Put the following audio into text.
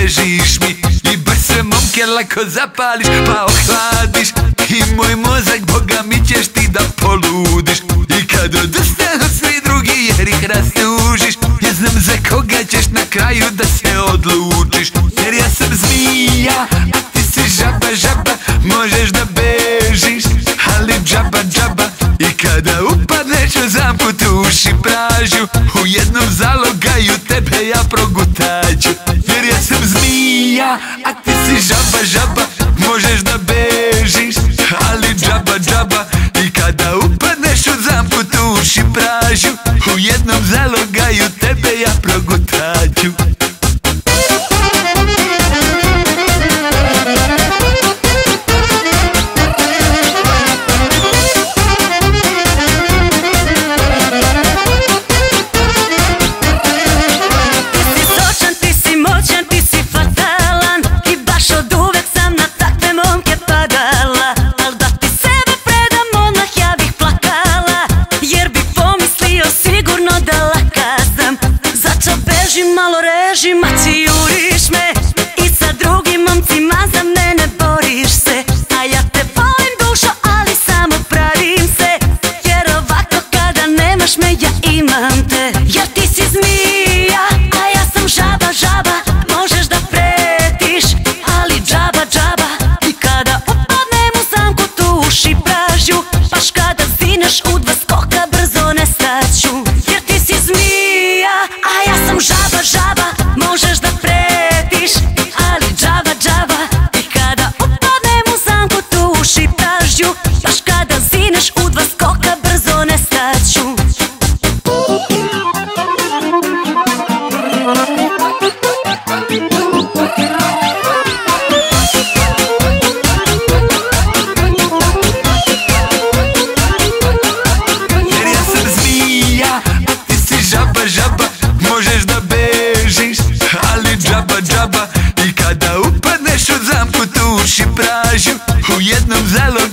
ležiš mi i baš sve momke lako zapališ pa ohladiš i moj mozak, boga mi ćeš ti da poludiš. I kad odustanu svi drugi jer ih rastužiš, ne znam za koga ćeš na kraju da se odlučiš. Jer ja sam zmija, a ti si žaba, žaba, možeš da bežiš, ali džaba, džaba. I kada upadneš u zamku tuši pražu, u jednom zalogaju tebe ja progutaću. Jer ja sam zmija, a ti si žaba, žaba, možeš da bežiš, ali džaba, džaba. I kada upadneš u zamku tuši pražu, u jednom zalogaju tebe ja progutaću. Malo reži, maci, juriš me i sa drugim momcima za mene boriš se. A ja te volim dušo, ali samo pravim se, jer ovako kada nemaš me ja imam te. Jer ti si zmija, a ja sam žaba, žaba, možeš da pretiš, ali džaba, džaba. I kada upadnem u zamku tuši pražju, baš kada zineš u dva skoka brzo nestaću. Jer ti si zmija, a ja sam žaba, žaba, možeš da pretiš, ali džaba, džaba. I kada upadnem u zamku tuši pražju, baš kada zineš u dva skoka brzo nestaću. Jer ja sam zmija, a ti si žaba, žaba, možeš da bežiš, ali džaba, džaba. I kada upadneš u zamku tuši pražu, u jednom zalogu